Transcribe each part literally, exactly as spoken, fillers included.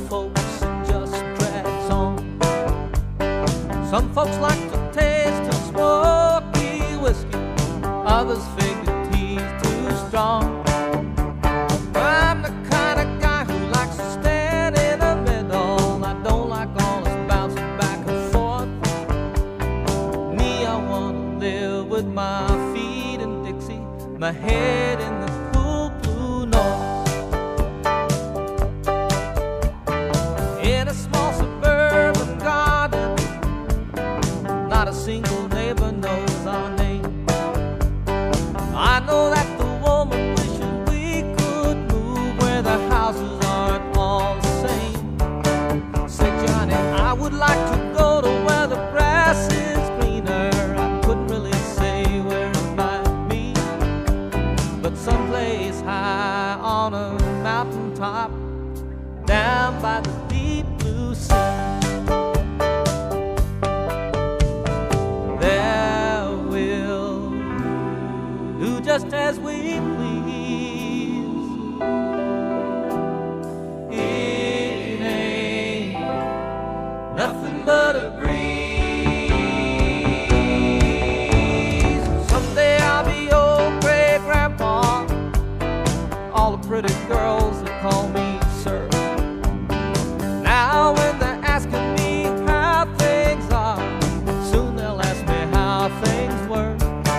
folks it just drags on. Some folks like to taste of smoky whiskey, others figure tea's too strong. I'm the kind of guy who likes to stand in the middle. I don't like all this bouncing back and forth. Me, I wanna live with my feet in Dixie, my head in the cool blue north. In a small suburban garden, not a single neighbor knows our name. I know that the woman wishes we could move where the houses aren't all the same. Say, Johnny, I would like to go to where the grass is greener. I couldn't really say where it might be, but someplace high on a mountaintop, down by the deep blue sea. There we'll do just as we please. It ain't nothing but a breeze. Someday I'll be old gray grandpa. All the pretty girls that call me sir. Now when they're asking me how things are, soon they'll ask me how things were.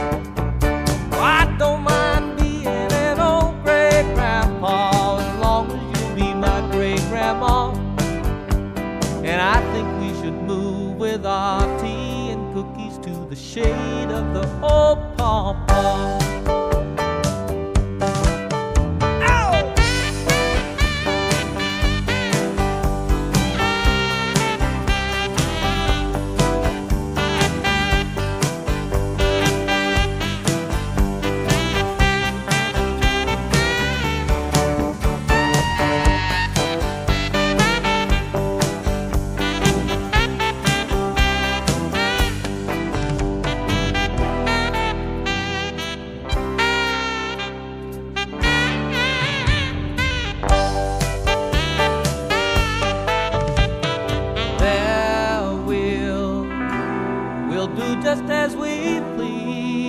I don't mind being an old great grandpa as long as you'll be my great grandma. And I think we should move with our tea and cookies to the shade of the old pawpaw. Do just as we please,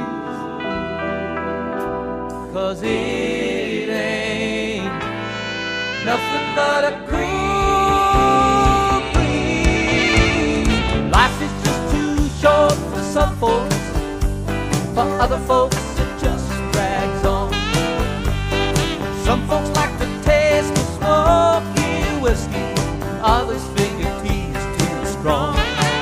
'cause it ain't nothing but a cool breeze. Life is just too short for some folks, for other folks it just drags on. Some folks like to taste of smoky whiskey, others figure tea's too strong.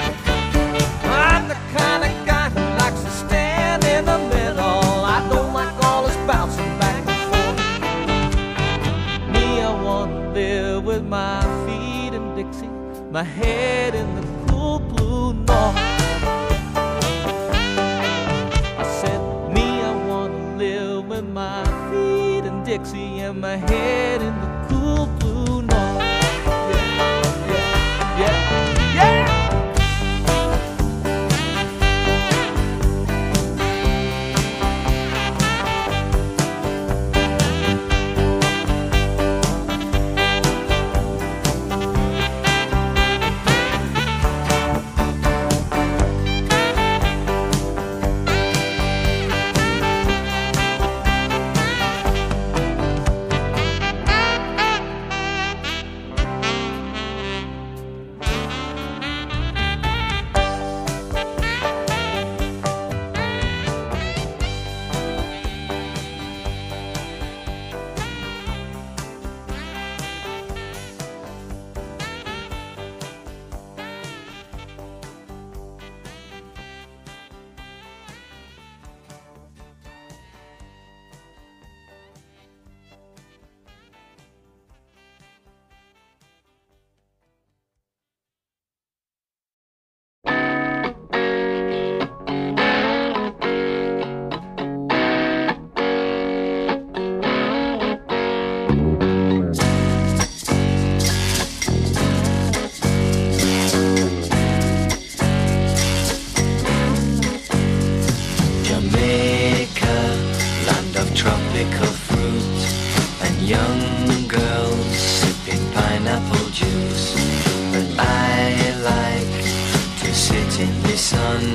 Live with my feet in Dixie, my head in the cool blue north. I said, me, I want to live with my feet in Dixie and my head in the cool blue north. Yeah, yeah, yeah, yeah.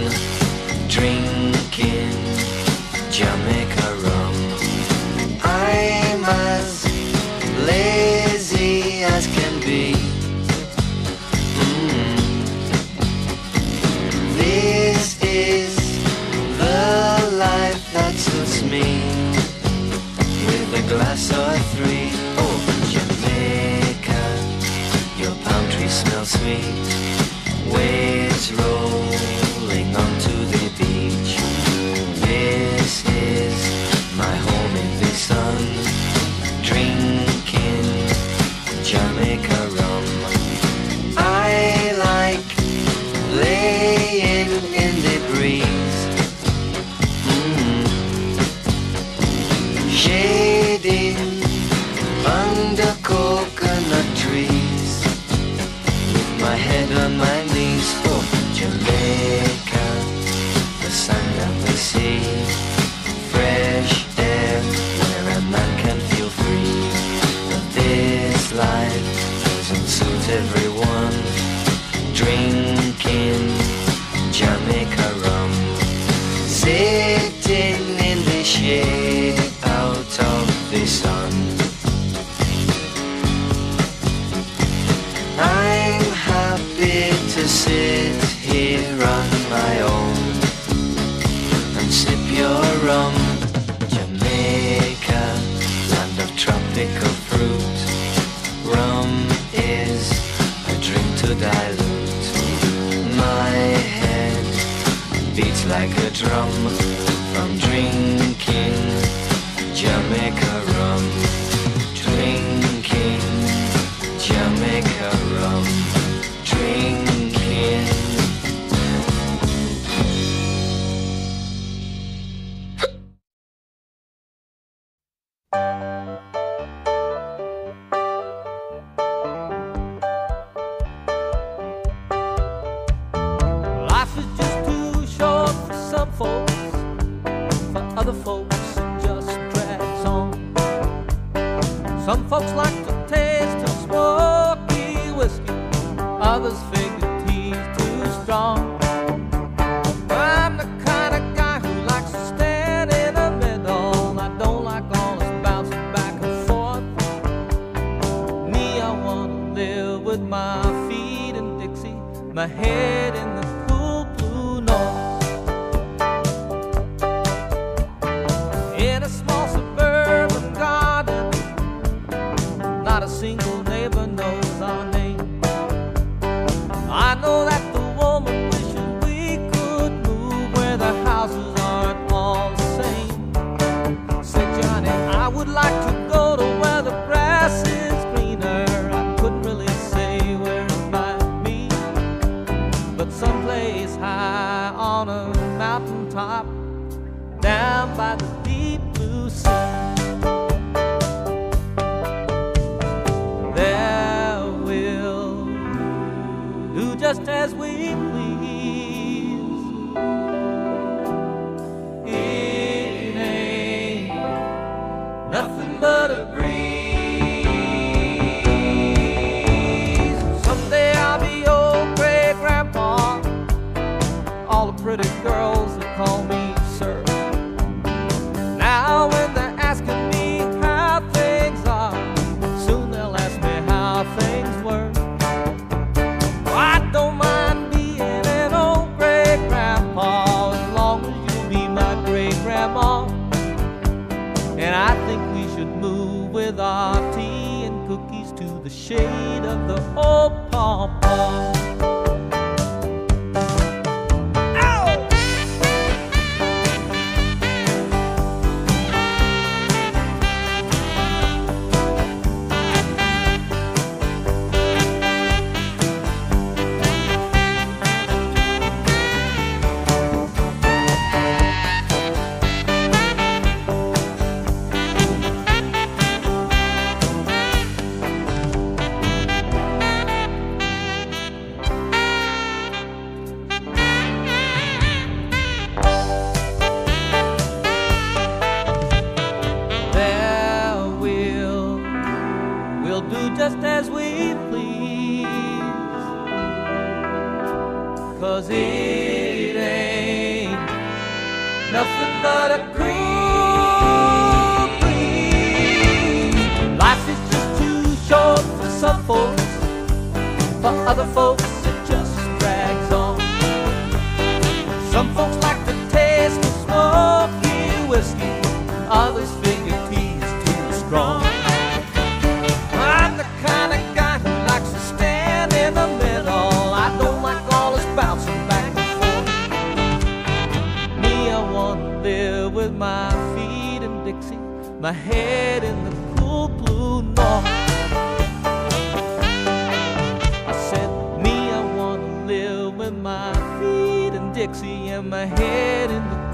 drinking Jamaica rum. I'm as lazy as can be. Mm. This is the life that suits me, with a glass or three. Oh, Jamaica, your palm trees smell sweet, waves rolling onto the beach. This is my home in the sun, drinking Jamaica rum. I like laying in the breeze, mm. shading under coconut trees, with my head on my knees. Oh, Jamaica, the sun and the sea, fresh air where a man can feel free. But this life doesn't suit everyone, drinking Jamaica rum, sitting in the shade out of the sun. I'm happy to sit here on my own and sip your rum. Jamaica, land of tropical fruit, rum is a drink to dilute. My head beats like a drum from drinking Jamaica rum, drinking Jamaica rum, drinking. Life is just too short for some folks, for other folks it just drags on. Some folks like to taste of smoky whiskey, others figure tea's too strong. I'm the kind of guy who likes to stand in the middle. I don't like all this bouncing back and forth. Me, I wanna live with my feet in Dixie, my head in the cool blue north. In a small suburban garden, not a single neighbor knows our name. I know that the woman wishes we could move where the houses aren't all the same. Said Johnny, I would like to go to where the grass is greener. I couldn't really say where it might be, but someplace high on a mountaintop, down by the deep blue sea. There we'll do just as we please. It ain't nothing but a breeze. Someday I'll be old gray grandpa, all the pretty girls that call me sir. Now when they're asking me how things are, soon they'll ask me how things were. I don't mind being an old great grandpa as long as you'll be my great grandma. And I think we should move with our tea and cookies to the shade of the old pawpaw. just as we please, 'cause it ain't but a cool breeze. Life is just too short for some folks. For other folks, it just drags on. Some folks like the taste of smoky whiskey. Others figure tea is too strong. I'm the kind of guy who likes to stand in the middle. I don't like all this bouncing back and forth. Me, I want to live with my feet in Dixie, my head in the cool blue north. I said, me, I want to live with my feet in Dixie and my head in the